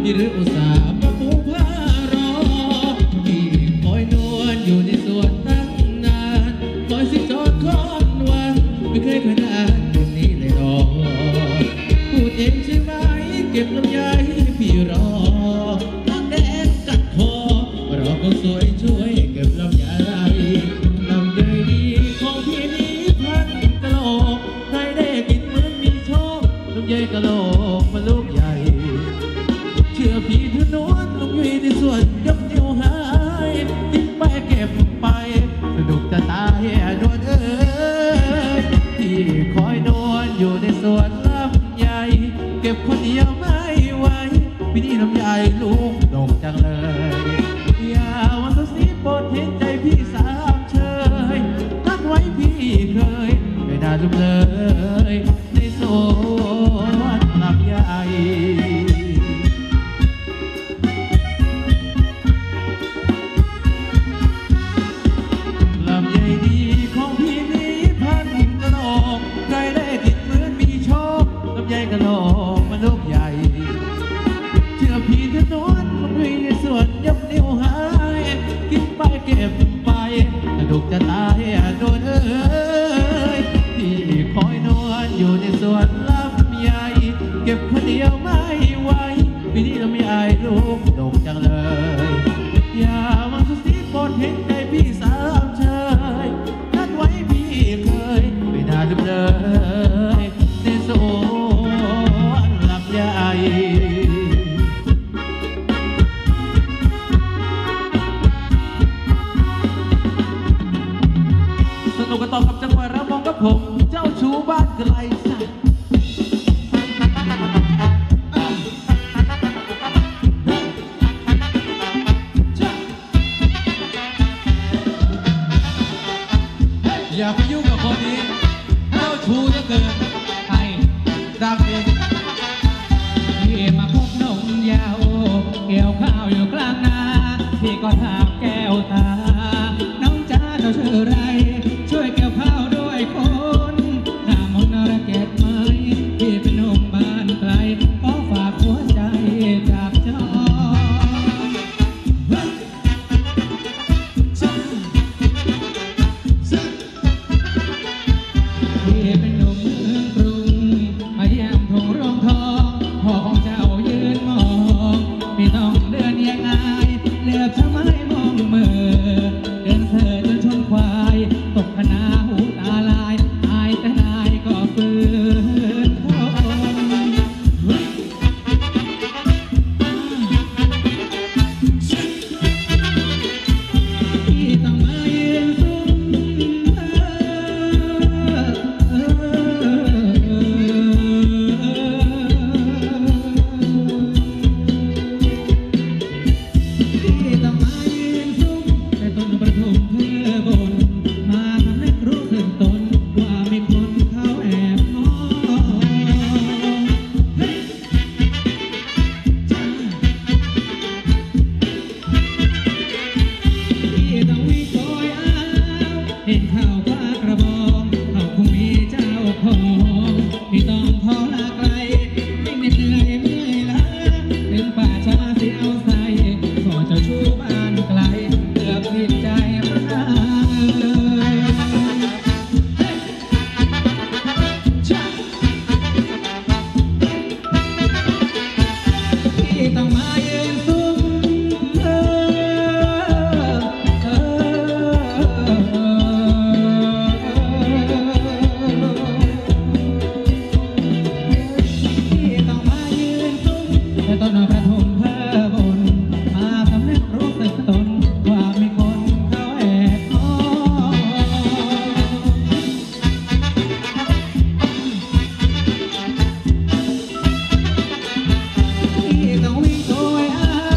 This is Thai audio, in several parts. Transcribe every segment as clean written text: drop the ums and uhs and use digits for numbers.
พี่หรืออุตส่าห์มาปูผ้ารอพี่คอยนวลอยู่ในสวนตั้งนานคอยสิจอดคอนวันไม่เคยขนาดนี้เลยรอพูดเองใช่ไหมเก็บลำไยพี่รอน้ำแดงกัดคอรอก็สวยช่วยเก็บลำไยลำไยดีของพี่นี้พันกะโหลกใครได้กินเหมือนมีโชคลำไยกะโหลกมันลูกใหญ่เชื่อพี่เธอนวลลุงอยู่ในสวนยกนิ้วหายทิ้งไปเก็บไปสนุกจะตายนวลเอ้ยที่คอยนวลอยู่ในสวนลำไยเก็บคนเดียวไม่ไหวพี่นี่ลำไยลูกดกจังเลยอย่าวันทุกสีโปรดเห็นใจพี่สามเชยนัดไว้พี่เคยไม่น่าลืมเลยในสวนลำไยลำไยดีของพี่นี้พันกระโหลกใครได้กินเหมือนมีโชคลำไยกระโหลกมันลูกใหญ่เชื่อพี่เธอนวลลุงอยู่ในสวนยกนิ้วหายกินไปเก็บไปสนุกจะตายโดนเอ้ยพี่คอยนวลอยู่ในสวนลำไยเก็บคนเดียวไม่ไหวปีนี้ลำไยลูกดกจังเลยอย่ามาสุดสีโปรดเห็นใจพี่สามเชยนัดไว้พี่เคยไม่น่าลืมเลยในสวนลำไยสนุกกันต่อกับจังหวะระบองกับผมเจ้าชูบ้านไกลสักอย่าไปยุ่งกับคนนี้เจ้าชูจะเกินให้ดังเองพี่มาพบนมยาวเกี่ยวข้าวอยู่กลางนาพี่ก็ถามแก้วตาน้องจ้าเจ้าชื่อไรช่วยเกี่ยวข้าวด้วยคนหน้ามนต์ระเกตไหมพี่เป็นหนุ่มบ้านไกลขอฝากหัวใจจากเจ้าพี่เป็นหนุ่มเมืองกรุงมาเยี่ยมทุ่งรองทองพ่อของเจ้ายืนมองพี่ต้องเดินยังไงเหลือบทำไมมองเมื่อเดินเถิดจนชนควายตกคณะหูตาลายอายแต่นายก็ฝืนทนพี่ต้องมายืนซุ่มพี่ต้องมายืนซุ่มแต่ต้นประทุมเพื่อบนมาทำให้รู้สึกตนว่ามีคนเขาแอบมองเฮ้ยพี่ต้องวิ่งโกยอ้าวเห็นข่าวฟ้ากระบองเขาคงมีเจ้าของพี่ต้องขอลาไกลไม่เหนื่อยเมื่อยล้าถึงป่าช้าสิเอาใส่ขอเจ้าชู้บ้านไกลเกือบผิดใจร้ายพี่ต้องมายืนซุ่มพี่ต้องมายืนซุ่มแต่ต้นประทุมเพื่อบนมาทำให้รู้สึกตนว่ามีคนเขาแอบมองพี่ต้องวิ่งโกยอ้า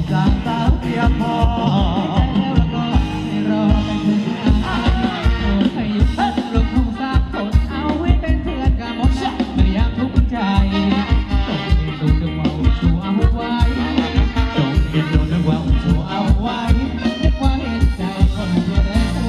จากสาวเพียงพอแล้วก็ให้รอไปถึงให้หยุดลงคงสักคนเอาไว้เป็นเพื่อนกันหมดไม่อยากทุกข์ใจต้องเรียนรู้ดึงว่าชูเอาไว้ต้องเรียนรู้ดึงว่าชูเอาไว้นึกว่าเห็นใจคนเดียวได้รู้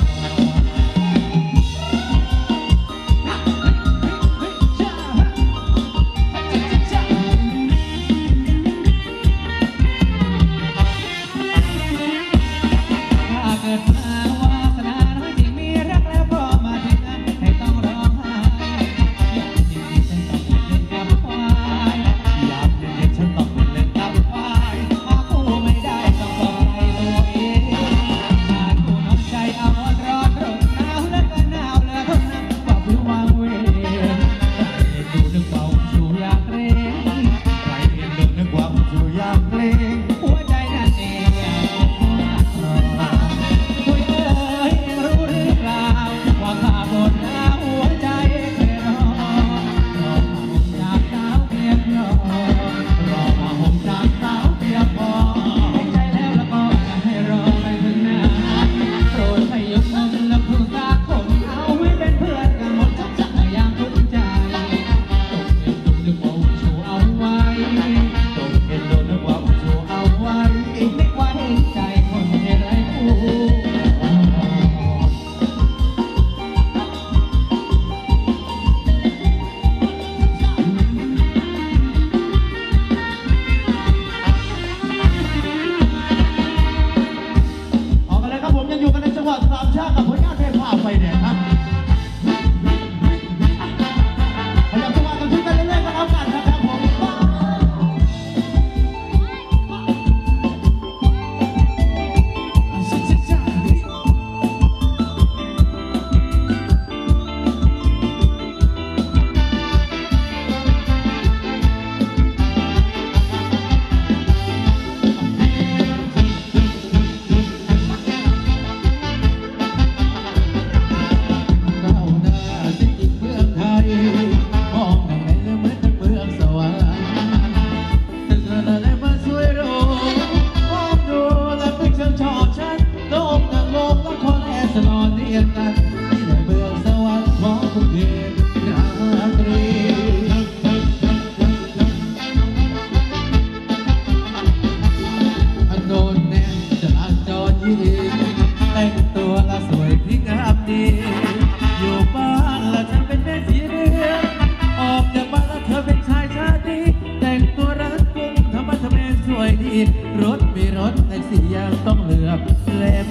รถมีรถแท็กซี่ยังต้องเหลือบแลม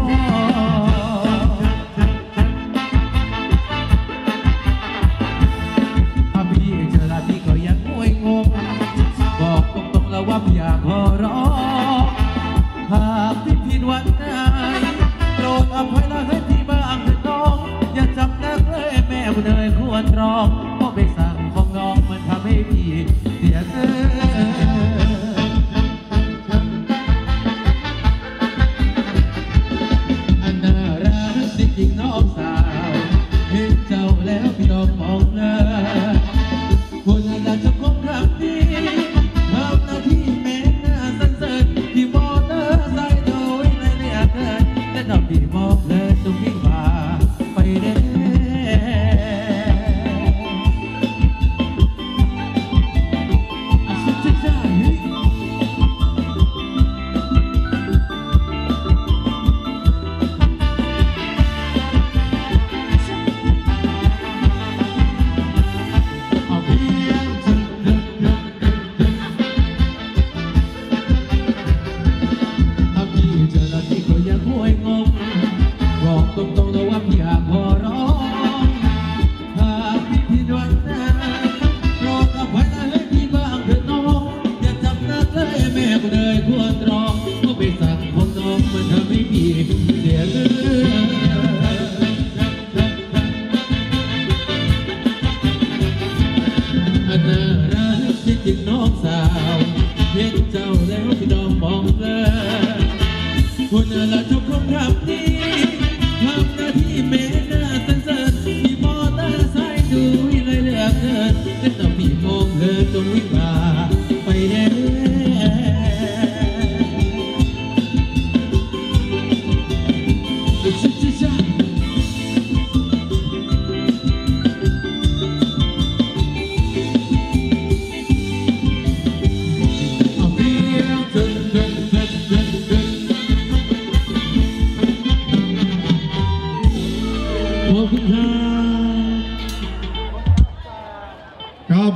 องพี่เจอแล้วพี่ก็ยังงวยงงบอกตรงๆแล้วว่าพี่อยากขอร้องหากพี่ผิดวันไหนโปรดอภัยและให้พี่บ้างเถิดน้องอย่าจับนักเลยแม่ผู้เนยควรร้องเพราะใบสั่งของน้องมันทำให้พี่เสียเงินจริงน้องสาวเห็นเจ้าแล้วพี่น้องมองหน้าคนอยากจะคงทำดีทำหน้าที่แม่หน้าสันเสริญที่มอเตอร์ไซค์โดยในเรียกเกินแต่ทำที่มองเลยตรงที่ว่าไปเด้จริงน้องสาวเห็นเจ้าแล้วพี่น้องมองเลยคนละทุกคงทำดีทำหน้าที่เมตตาสันเสริญที่มอเตอร์ไซค์ดูเลยเหลือเกินแต่ต้องพี่มองเธอจนวิ่งมาไปแน่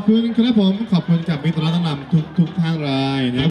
คุณครับผมขอบคุณกับมิตรรัตนำทุกท่านเลยนะครับ